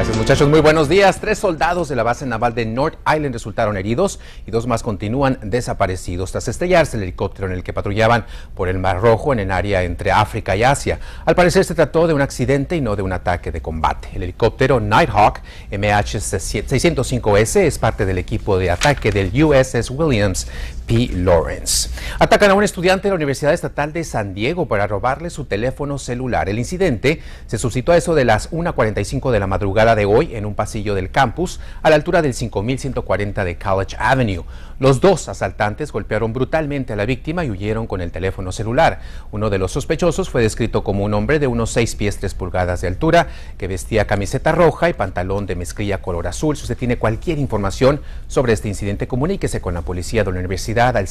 Gracias, muchachos. Muy buenos días. 3 soldados de la base naval de North Island resultaron heridos y 2 más continúan desaparecidos tras estrellarse el helicóptero en el que patrullaban por el Mar Rojo en el área entre África y Asia. Al parecer se trató de un accidente y no de un ataque de combate. El helicóptero Nighthawk MH-605S es parte del equipo de ataque del USS Williams P. Lawrence. Atacan a un estudiante de la Universidad Estatal de San Diego para robarle su teléfono celular. El incidente se suscitó a eso de las 1:45 de la madrugada de hoy en un pasillo del campus a la altura del 5140 de College Avenue. Los 2 asaltantes golpearon brutalmente a la víctima y huyeron con el teléfono celular. Uno de los sospechosos fue descrito como un hombre de unos 6 pies 3 pulgadas de altura que vestía camiseta roja y pantalón de mezclilla color azul. Si usted tiene cualquier información sobre este incidente, comuníquese con la policía de la universidad al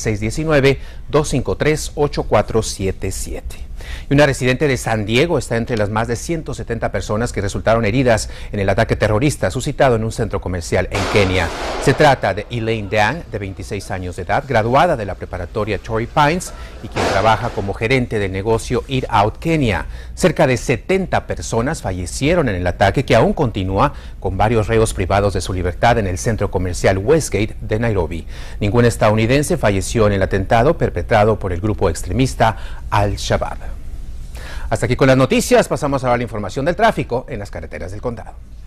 619-253-8477. Y una residente de San Diego está entre las más de 170 personas que resultaron heridas en el ataque terrorista suscitado en un centro comercial en Kenia. Se trata de Elaine Dang, de 26 años de edad, graduada de la preparatoria Torrey Pines y quien trabaja como gerente del negocio Eat Out Kenia. Cerca de 70 personas fallecieron en el ataque que aún continúa, con varios reos privados de su libertad en el centro comercial Westgate de Nairobi. Ningún estadounidense falleció en el atentado perpetrado por el grupo extremista Al-Shabaab. Hasta aquí con las noticias, pasamos ahora a la información del tráfico en las carreteras del condado.